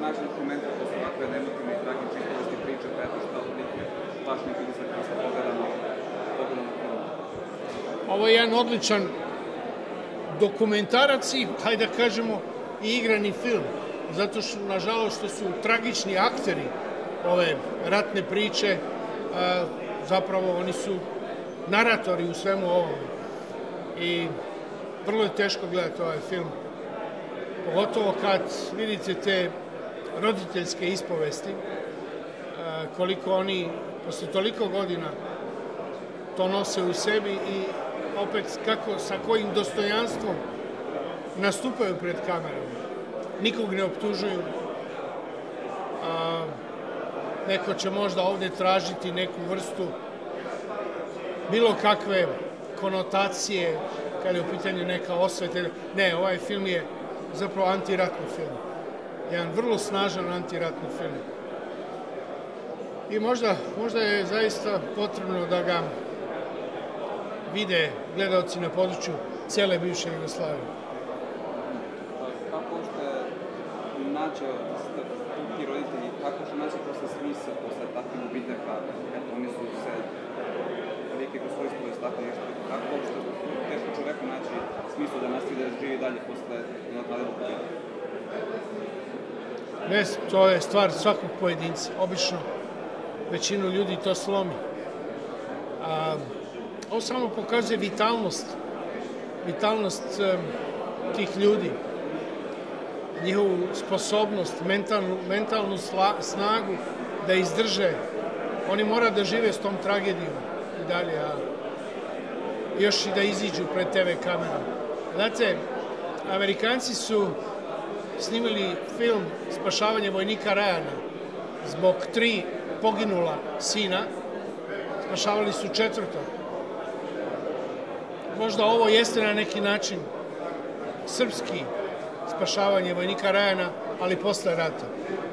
način dokumenta, to su ovakve emotivne i tragične priče, pa eto šta odlike baš neki utisak kada se pogledamo film. Ovo je jedan odličan dokumentarac i, hajde da kažemo, i igrani film. Zato što, nažalost, što su tragični akteri ove ratne priče, zapravo oni su naratori u svemu ovome. I vrlo je teško gledati ovaj film. Pogotovo kad vidite te roditeljske ispovesti, koliko oni posle toliko godina to nose u sebi i opet sa kojim dostojanstvom nastupaju pred kamerama. Nikog ne optužuju. Neko će možda ovde tražiti neku vrstu bilo kakve konotacije kada je u pitanju neka osveta. Ne, ovaj film je zapravo antiratni film. Jedan vrlo snažan antiratni film. I možda je zaista potrebno da ga vide gledalci na području cele bivše Jugoslavije. Kako ste naći ti roditelji, kako ste naći posle smisla, posle takvih ubitaka, eto oni su se velike kroz svoju ispovest tako nešto, kako ste teško čoveku naći smisla da nastavi da živi dalje posle nadoknadenog ubitaka? Ne, to je stvar svakog pojedinca. Obično većinu ljudi to slomi. Ovo samo pokazuje vitalnost tih ljudi, njihovu sposobnost, mentalnu snagu da izdrže. Oni mora da žive s tom tragedijom i dalje, a još i da iziđu pred TV kamerom. Znate, Amerikanci su snimili film Spašavanje vojnika Ryana zbog 3 poginula sina, spašavali su 4. Možda ovo jeste na neki način srpski spašavanje vojnika Ryana, ali posle rata.